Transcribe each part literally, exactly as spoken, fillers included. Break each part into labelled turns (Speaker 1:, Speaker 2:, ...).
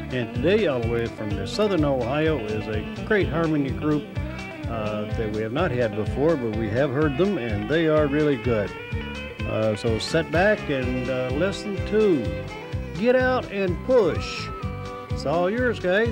Speaker 1: And today, all the way from the southern Ohio, is a great harmony group uh, that we have not had before, but we have heard them, and they are really good. Uh, so sit back and uh, listen to Get Out and Push. It's all yours, guys.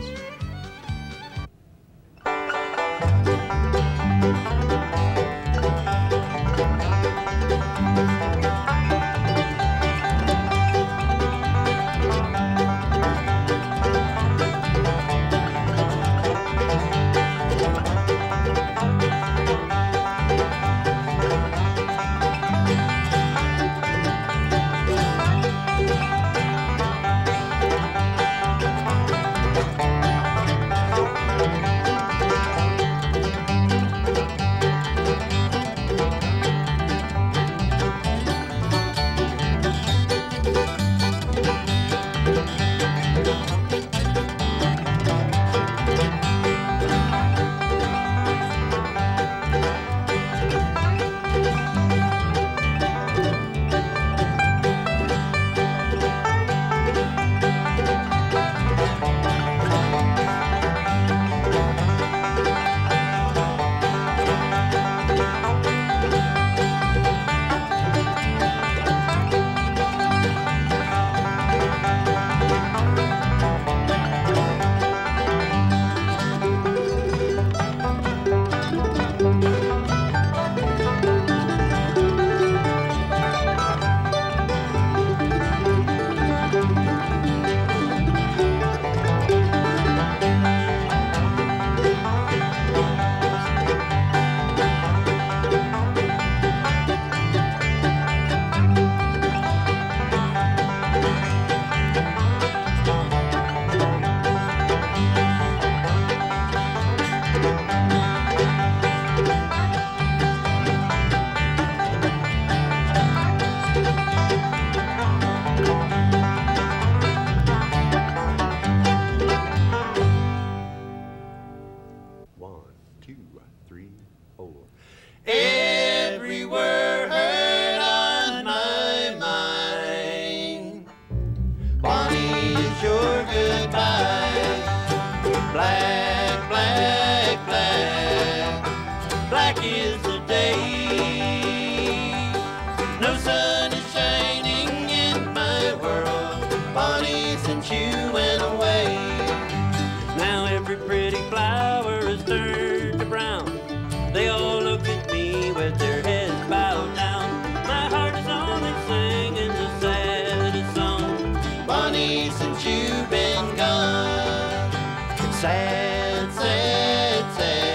Speaker 2: Sad, sad,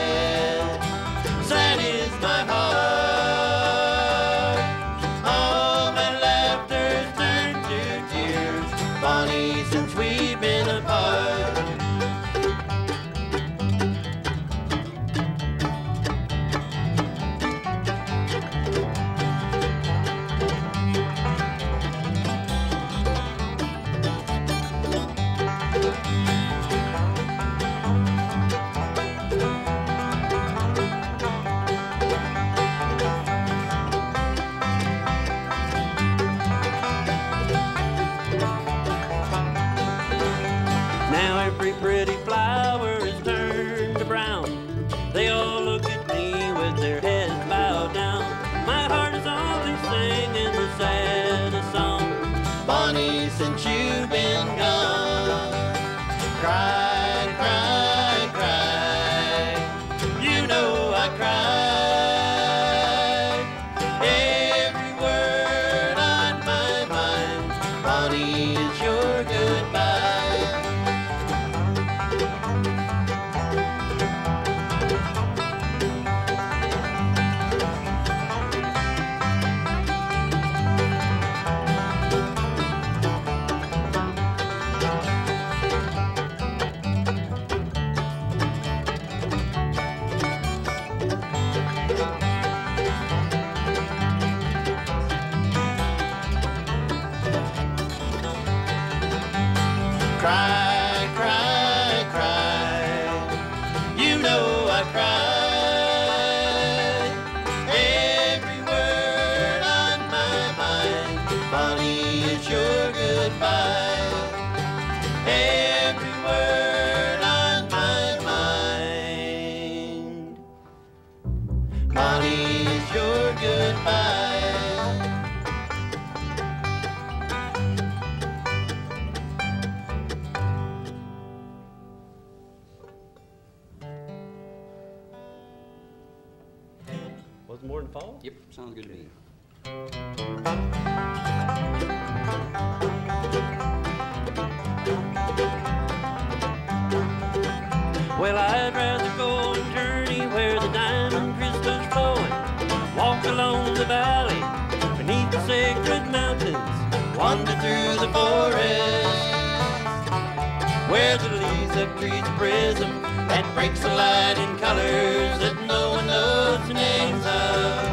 Speaker 2: sad, sad is my heart. All my laughter's turned to tears, Bonnie, since we've been apart. Every pretty flower is turned to brown. They all look at me with their heads bowed down. My heart is only singing the saddest song. Bonnie, since you've been gone. Cry, cry, cry. You know I cry. Every word on my mind, Bonnie, is your goodbye. nothing more than fall?
Speaker 3: Yep, sounds good to me.
Speaker 2: Well, I'd rather go and journey where the diamond crystal's flowing, walk along the valley beneath the sacred mountains, wander through the forest where the leaves of trees are prism that breaks the light in colors that no one knows the names of.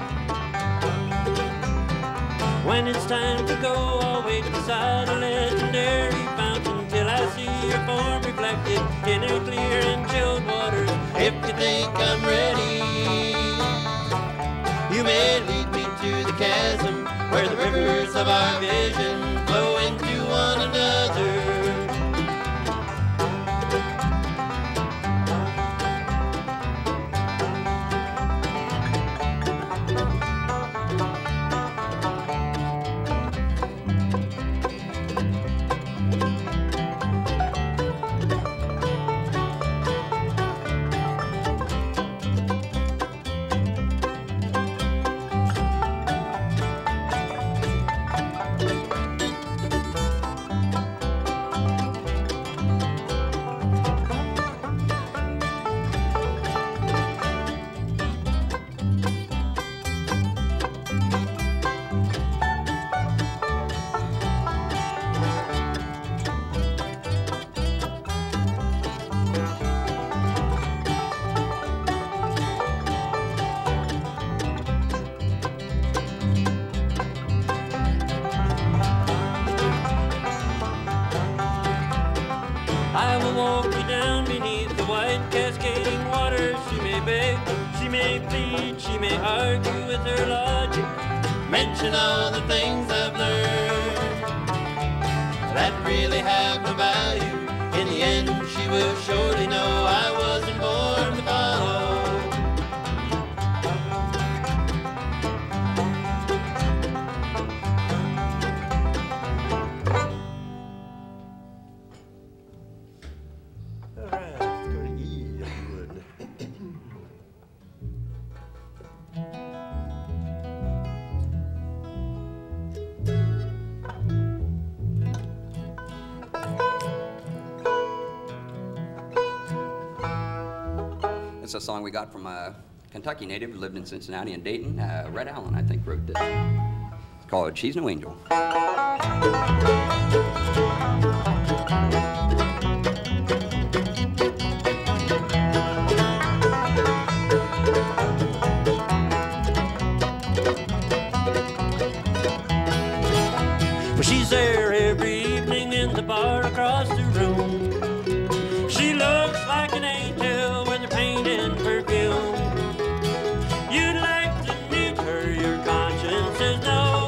Speaker 2: When it's time to go, I'll wait beside a legendary fountain till I see your form reflected in her clear and chilled waters. If you think I'm ready, you may lead me to the chasm where the rivers of our vision flow into one another. I will walk you down beneath the white cascading waters. She may beg, she may plead, she may argue with her logic, mention all the things I've learned that really have no value. In the end, she will surely know I wasn't born to follow.
Speaker 3: It's a song we got from a Kentucky native who lived in Cincinnati and Dayton. Uh, Red Allen, I think, wrote this. It's called She's No Angel.
Speaker 2: Well, she's there every evening in the bar across the room. She looks like an angel with her paint and perfume. You'd like to meet her, your conscience says no.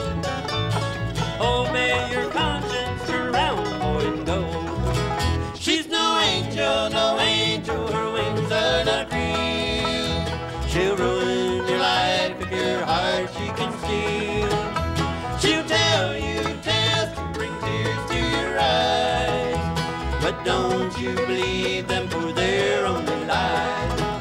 Speaker 2: Obey your conscience, turn around, boy, and go. She's no angel, no angel, her wings are not free. She'll ruin your life if your heart she can steal. She'll tell you tales to bring tears to your eyes, but don't you believe them, for they're only lies.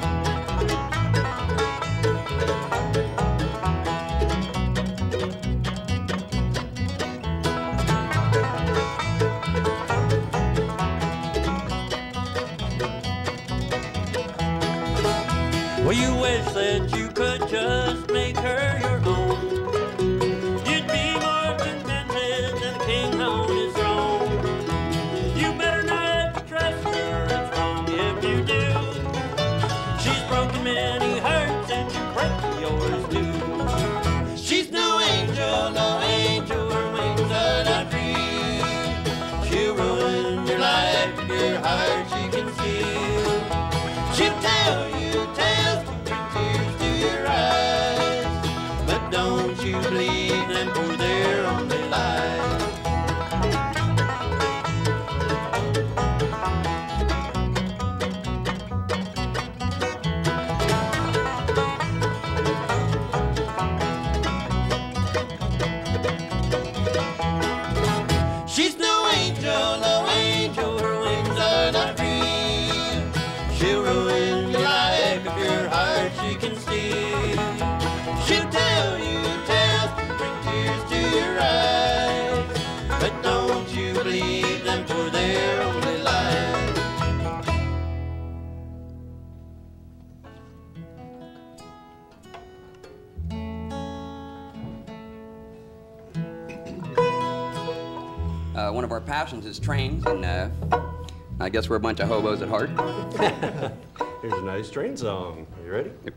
Speaker 2: Well, you wish that you could just make her your own. You'd be more contented than a king on his throne. You better not trust her, it's wrong if you do. She's broken many hearts and she'll break yours too. She's no angel, no angel, her wings are not free. She'll ruin your life if your heart she can steal. She'll tell you tales to bring tears to your eyes, but don't you believe them, for they're only lies. She's no angel, no angel, her wings are not free.
Speaker 3: passions is trains, and uh, I guess we're a bunch of hobos at heart.
Speaker 4: Here's a nice train song. Are you ready?
Speaker 3: Yep.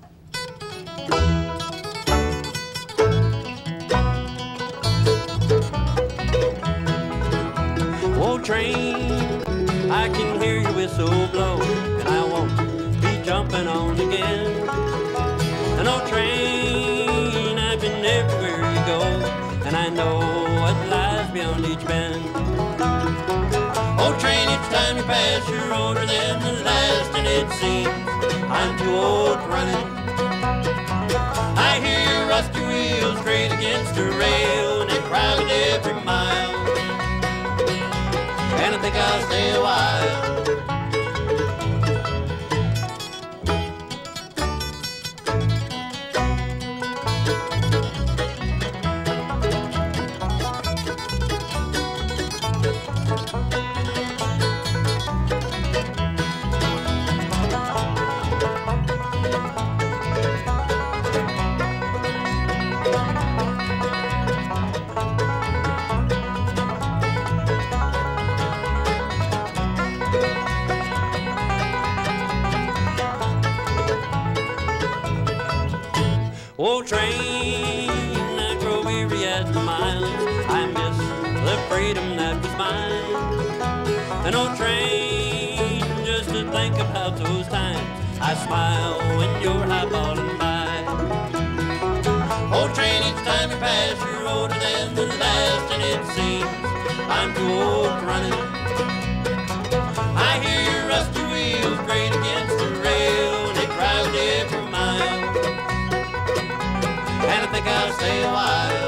Speaker 2: Oh, train, I can hear your whistle blow, and I won't be jumping on again. And oh, train, I've been everywhere you go, and I know what lies beyond each bend. Oh, train, each time you pass, you're older than the last, and it seems I'm too old to run it. I hear your rusty wheels grate against the rail, and they cry with every mile. And I think I'll stay a while. Oh, train, I grow weary at the miles. I miss the freedom that was mine. And oh, train, just to think about those times, I smile when you're highballing by. Oh, train, each time you pass, you're older than the last, and it seems I'm too old to run it. I hear your rusty wheels grate against the rail, and they cry with every mile. And I think I'll stay a while.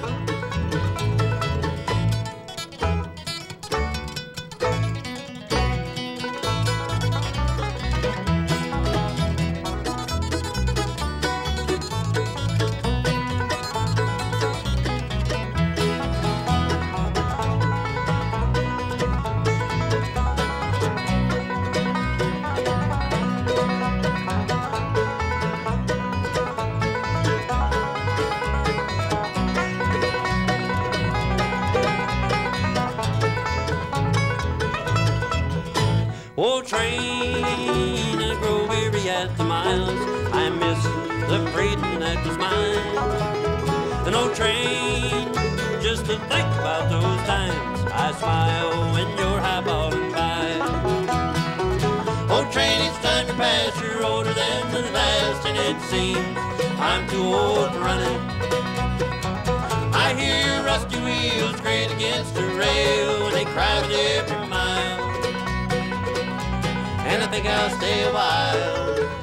Speaker 2: Oh, train, I grow weary at the miles. I miss the freedom that was mine. And oh, train, just to think about those times, I smile when you're highballing by. Oh, train, each time you pass, you're older than the last, and it seems I'm too old to run it. I hear your rusty wheels grate against the rail, and they cry with every mile. And I think I'll stay a while.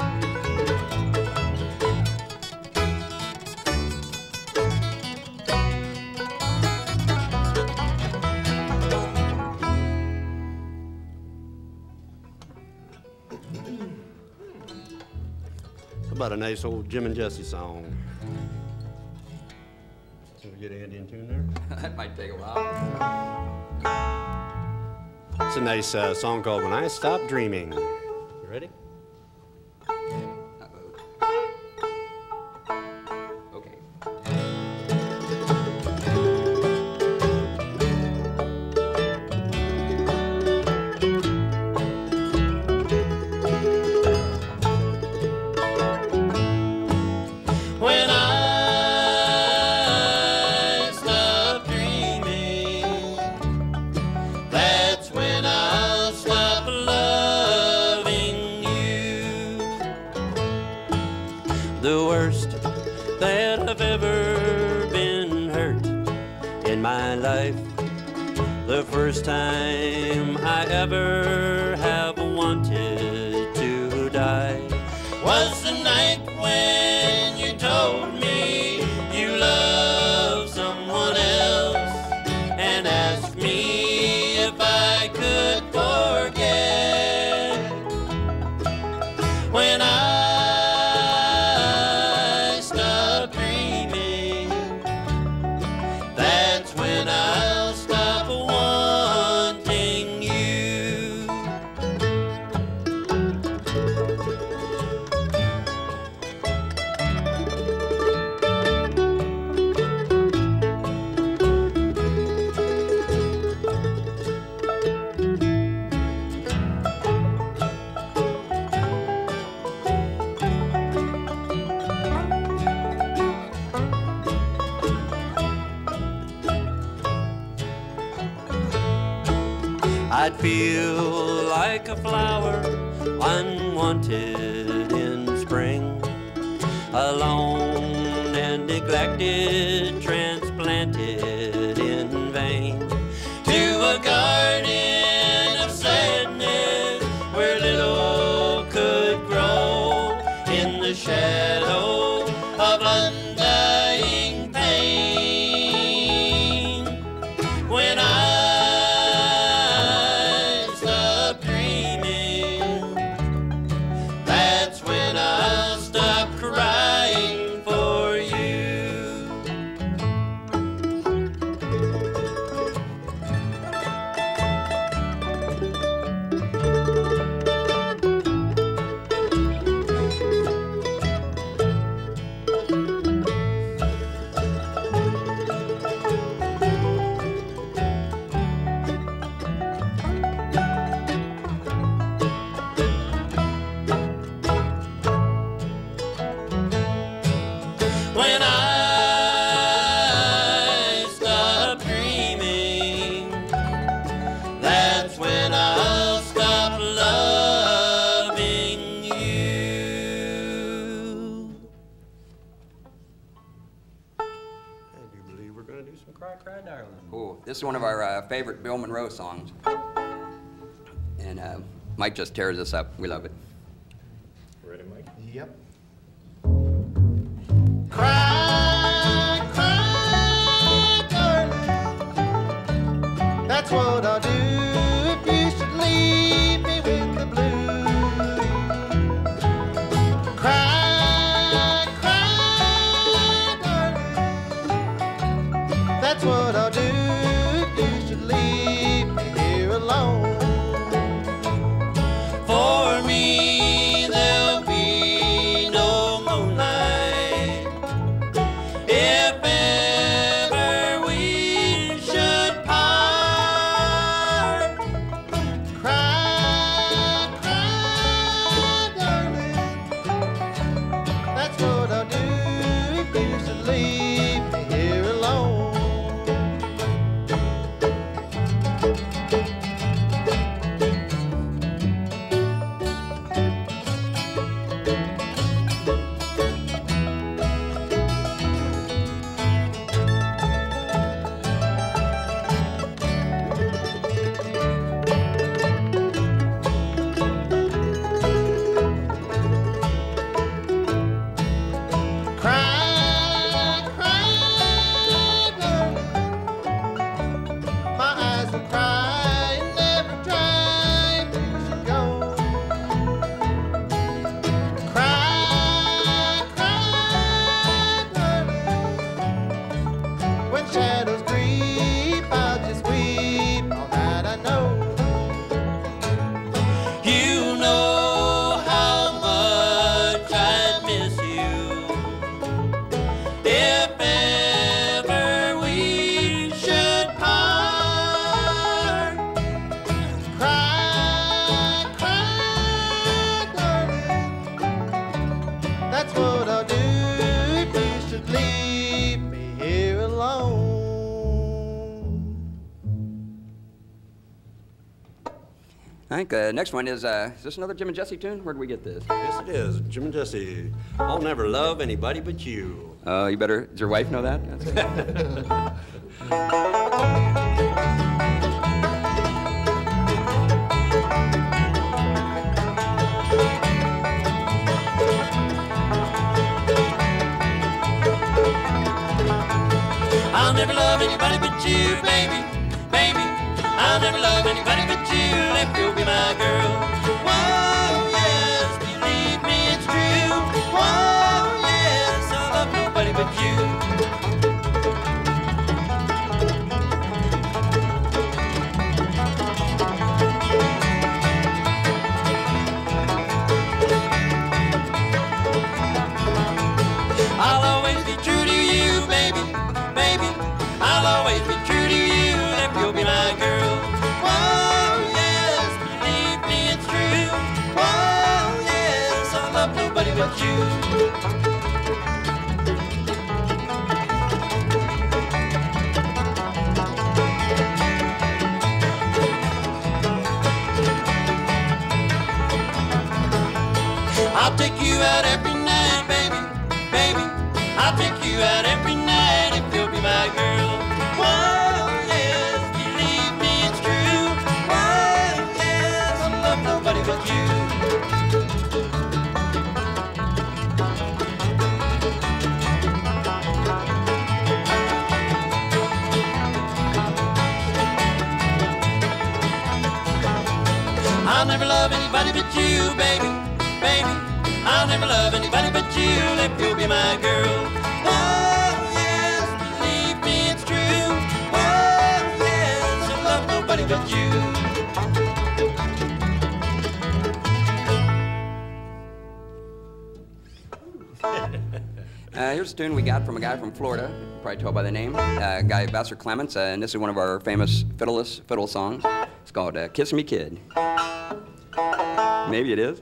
Speaker 4: How about a nice old Jim and Jesse song? Can we get Andy in tune there?
Speaker 3: That might take a while.
Speaker 4: It's a nice uh, song called When I Stop Dreaming. You ready?
Speaker 3: Uh-oh. Okay.
Speaker 2: When I stop dreaming, that's when I'll stop loving you. The worst that I've ever been hurt in my life, the first time I ever have wanted to die, was the night when you told me you love someone else and asked me if I could forget. When I stop dreaming, that's when I'll stop wanting you. I'd feel like a flower unwanted in spring, alone and neglected, transplanted in vain to a garden of sadness where little could grow in the shadow of undying pain. When I stop dreaming, that's when I'll stop crying for you. When I stop dreaming, that's when I'll stop loving you.
Speaker 4: I do believe we're going to do some Cry Cry Darling.
Speaker 3: Oh, this is one of our uh, favorite Bill Monroe songs. And uh, Mike just tears us up. We love it.
Speaker 4: Ready, Mike?
Speaker 5: Yep.
Speaker 6: Cry, cry, darling. That's what I'll do if you should leave me with the blues. Cry, cry, darling. That's what I'll do if you should leave me here alone. For me, there'll be no moonlight if ever we should part. Cry, cry, darling. That's what I'll do if you should leave me here alone. Cry, cry, darling. My eyes will cry and never dry if you should go. Cry, cry, darling. When shadows creep, I'll just weep all night, I know. You know how much I'd miss you if ever we should part. Cry, cry, darling. That's what I'll do if you should leave me here alone.
Speaker 3: I think uh, next one is, uh, is this another Jim and Jesse tune? Where did we get this?
Speaker 4: Yes, it is. Jim and Jesse. I'll never love anybody but you.
Speaker 3: Oh, you better, does your wife know that?
Speaker 2: I'll never love anybody but you, baby, baby. I'll never love anybody but you if you'll be my girl. Whoa, yes, believe me, it's true. Whoa, yes, I'll love nobody but you. I'll always be true to you, baby, baby. I'll always be true to you if you'll be my girl. Whoa, yes, believe me, it's true. Whoa, yes, I love nobody but you. I'll take you out every night, baby, baby. I'll take you out every night if you'll be my girl. Whoa, yes, believe me, it's true. Whoa, yes, I love nobody but you. I'll never love anybody but you, baby, baby. I'll never love anybody but you if you'll be my girl. Oh, yes, believe me, it's true. Oh, yes, I love nobody but you.
Speaker 3: Uh, here's a tune we got from a guy from Florida, you can probably tell by the name, uh, guy Vassar Clements, uh, and this is one of our famous fiddleless fiddle songs. It's called uh, Kiss Me Kid. Maybe it is.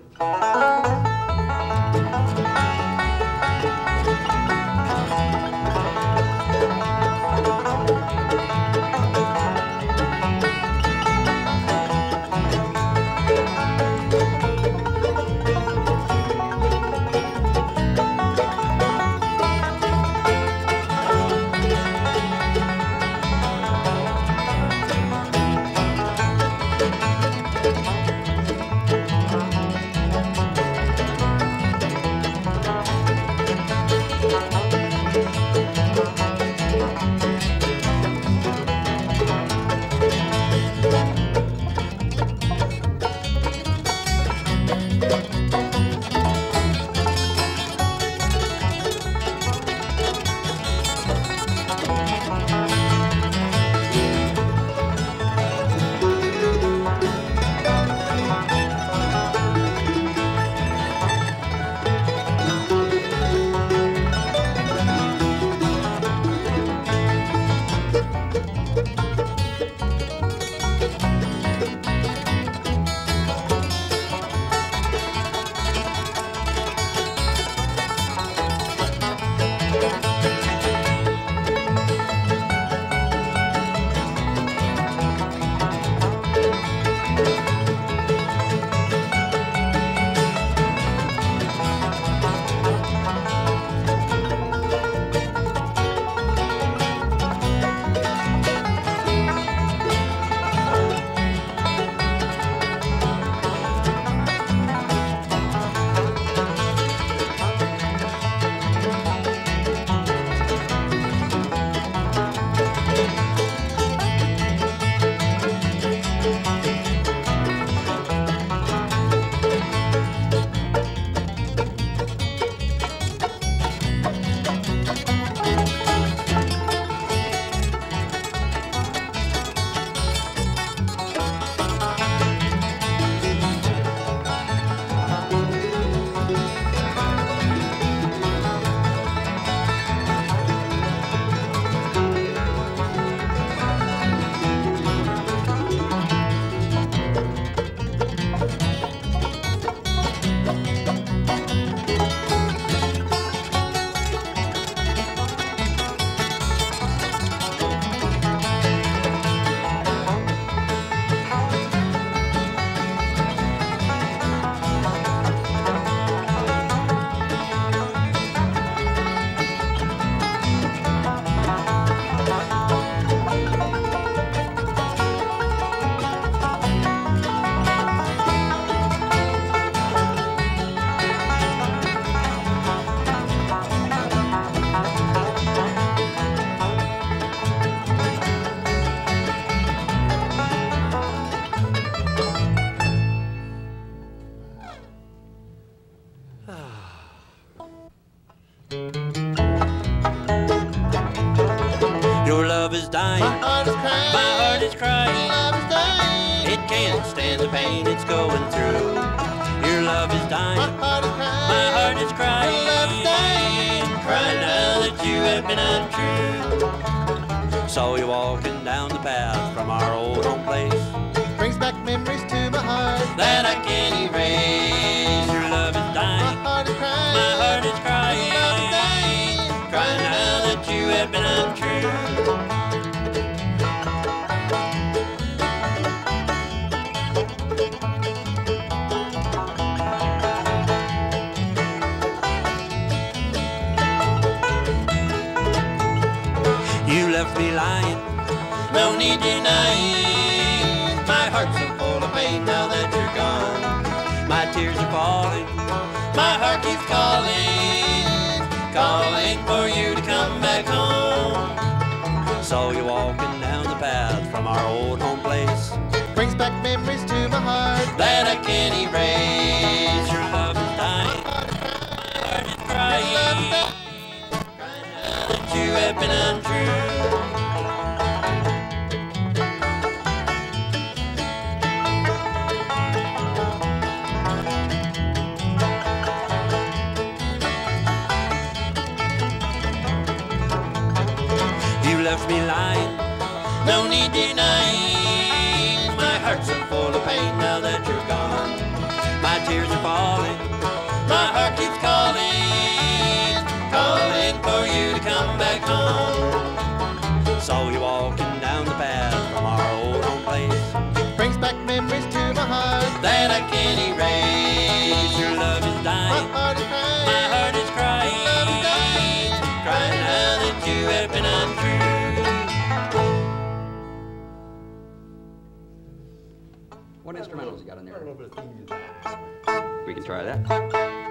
Speaker 2: Your love is dying,
Speaker 6: My heart is crying.
Speaker 2: my heart is crying.
Speaker 6: Love is dying.
Speaker 2: It can't stand the pain it's going through. Your love is
Speaker 6: My
Speaker 2: dying,
Speaker 6: heart is crying.
Speaker 2: my heart is crying.
Speaker 6: Love is dying.
Speaker 2: Crying now that you have been untrue. Saw you walking down the path from our old home place
Speaker 6: Brings back memories to my heart.
Speaker 2: that I can't erase. Your love is
Speaker 6: My
Speaker 2: dying,
Speaker 6: heart is crying.
Speaker 2: my heart is crying.
Speaker 6: Love is dying.
Speaker 2: Crying now that you have been untrue. left me lying, no need denying. My heart's so full of pain now that you're gone. My tears are falling, my heart keeps calling, calling for you to come back home. Saw you walking down the path from our old home place.
Speaker 6: Brings back memories to my heart
Speaker 2: that I can't erase. Your love is dying, my heart is crying, crying out that you have been untrue. You left me lying, no need denying. My heart's so full of pain now that you're gone. My tears are falling, my heart keeps calling, calling for you to come back home. Saw you walking down the path from our old home place.
Speaker 6: brings back memories to my heart
Speaker 2: that I can't erase. Your love is dying,
Speaker 6: my heart is crying,
Speaker 2: my heart is crying, crying now that you have been untrue.
Speaker 3: What instrumentals you got in
Speaker 4: A
Speaker 3: there?
Speaker 4: little bit of theme music.
Speaker 3: We can try that.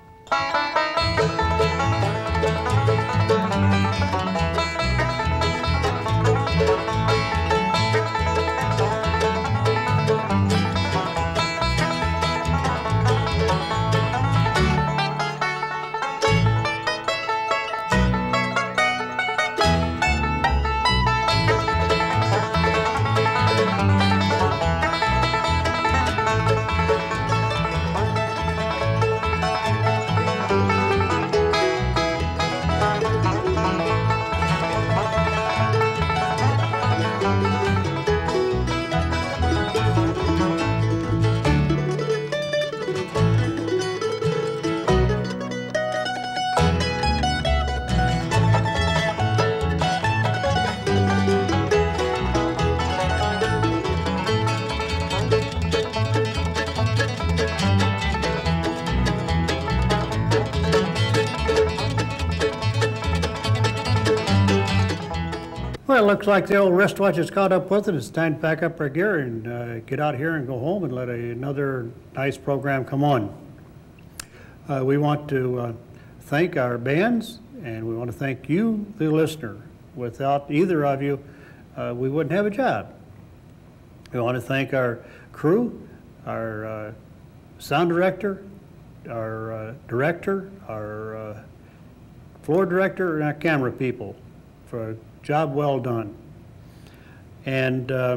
Speaker 1: Well, it looks like the old wristwatch has caught up with it. It's time to pack up our gear and uh, get out here and go home and let a, another nice program come on. Uh, we want to uh, thank our bands, and we want to thank you, the listener. Without either of you, uh, we wouldn't have a job. We want to thank our crew, our uh, sound director, our uh, director, our uh, floor director, and our camera people for a job well done. And uh,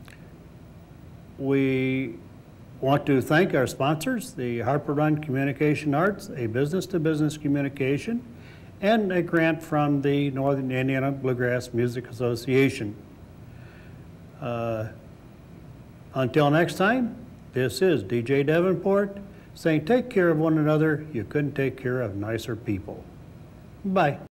Speaker 1: we want to thank our sponsors, the Harper Run Communication Arts, a business-to-business communication, and a grant from the Northern Indiana Bluegrass Music Association. Uh, until next time, this is D J Davenport saying take care of one another. You couldn't take care of nicer people. Bye.